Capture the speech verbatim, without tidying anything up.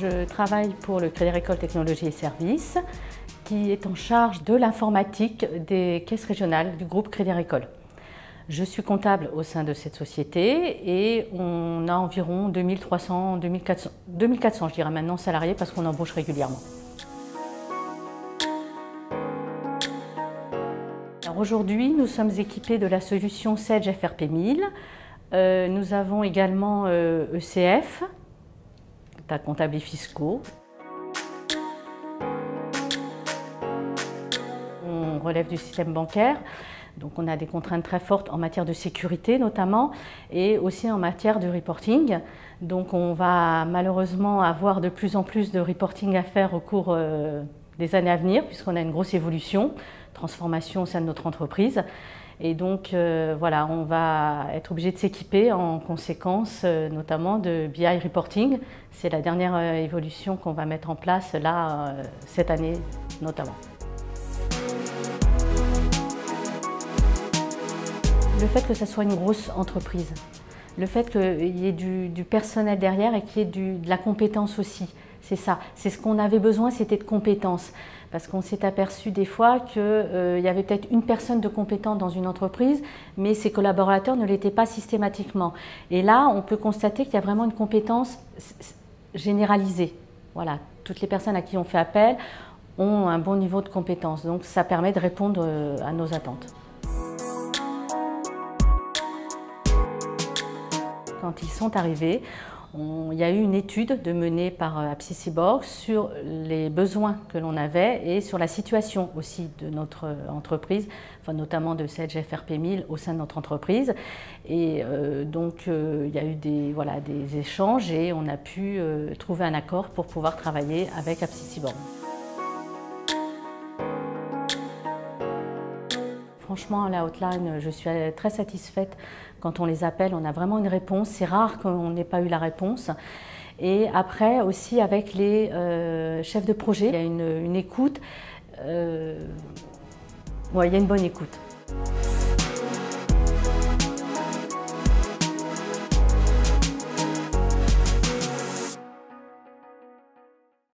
Je travaille pour le Crédit Agricole Technologies et Services, qui est en charge de l'informatique des caisses régionales du groupe Crédit Agricole. Je suis comptable au sein de cette société et on a environ deux mille trois cents, deux mille quatre cents, deux mille quatre cents je dirais maintenant salariés parce qu'on embauche régulièrement. Aujourd'hui, nous sommes équipés de la solution Sage F R P mille. Euh, nous avons également euh, E C F, comptables et fiscaux. On relève du système bancaire, donc on a des contraintes très fortes en matière de sécurité notamment et aussi en matière de reporting. Donc on va malheureusement avoir de plus en plus de reporting à faire au cours euh, des années à venir puisqu'on a une grosse évolution, transformation au sein de notre entreprise. Et donc euh, voilà, on va être obligé de s'équiper en conséquence euh, notamment de B I Reporting. C'est la dernière euh, évolution qu'on va mettre en place là, euh, cette année notamment. Le fait que ça soit une grosse entreprise, le fait qu'il y ait du, du personnel derrière et qu'il y ait du, de la compétence aussi, c'est ça. C'est ce qu'on avait besoin, c'était de compétences. Parce qu'on s'est aperçu des fois qu'il euh, y avait peut-être une personne de compétente dans une entreprise, mais ses collaborateurs ne l'étaient pas systématiquement. Et là, on peut constater qu'il y a vraiment une compétence généralisée. Voilà, toutes les personnes à qui on fait appel ont un bon niveau de compétence. Donc ça permet de répondre euh, à nos attentes. Quand ils sont arrivés, on, il y a eu une étude de menée par Apsiciborg sur les besoins que l'on avait et sur la situation aussi de notre entreprise, enfin notamment de Sage F R P mille au sein de notre entreprise. Et euh, donc euh, il y a eu des, voilà, des échanges et on a pu euh, trouver un accord pour pouvoir travailler avec Apsiciborg. Franchement, la hotline, je suis très satisfaite. Quand on les appelle, on a vraiment une réponse. C'est rare qu'on n'ait pas eu la réponse. Et après, aussi avec les euh, chefs de projet, il y a une, une écoute. Euh, ouais, il y a une bonne écoute.